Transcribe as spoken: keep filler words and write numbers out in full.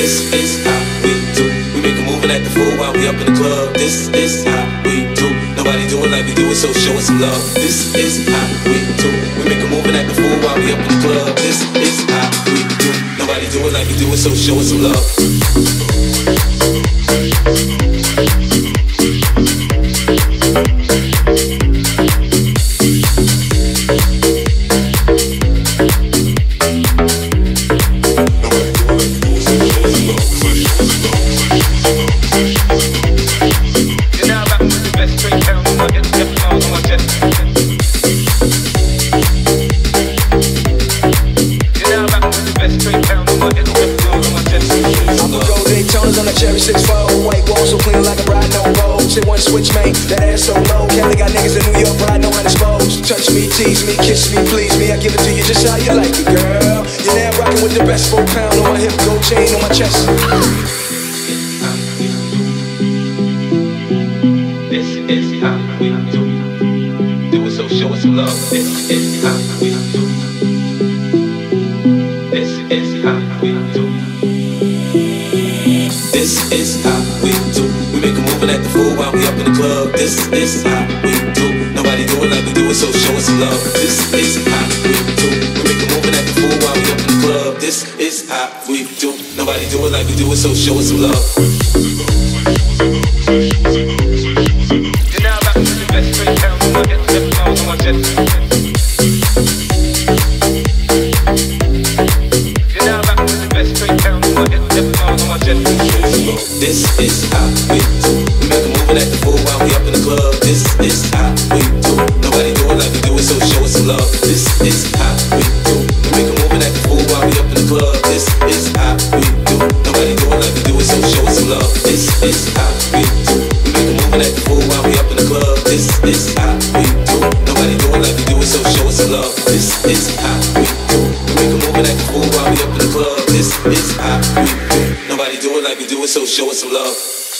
This is how we do. We make a move and act the fool while we up in the club. This is how we do. Nobody do it like we do it, so show us some love. This is how we do. We make a move and act the fool while we up in the club. This is how we do. Nobody do it like we do it, so show us some love. Switch mate, that ass so low. Cali got niggas in New York, but I know how to dispose. Touch me, tease me, kiss me, please me. I give it to you just how you like it, girl. You're now rocking with the best. Four pound on my hip, gold chain on my chest. This is how we do. Do it, so show us some love. This is how we do. This is how we do. This is how we do. We make a move and act the fool while we up in the club. This is how we do. Nobody do it like we do it, so show us some love. This is how we do. We make a move and act the fool while we up in the club. This is how we do. Nobody do it like we do it, so show us some love. You're now rocking with the best. Three pounds on my hip, seven pounds on my chest. You're now rocking with the best. Three pounds on my hip, seven pounds on my chest. This is how we do. We make a move and act the fool while we up in the club. This is how we do. Nobody do it like we do it, so show us some love. This is how we do. We make a move and act the fool while we up in the club. This is how we do. Nobody do it like we do it, so show us some love. This is how we do. We make a move and act the fool while we up in the club. This is how we do. Nobody do it like we do it, so show us some love. This is how we do. We make a move and act the fool while we up in the club. This is how we do. Nobody do it like we do it, so show us some love.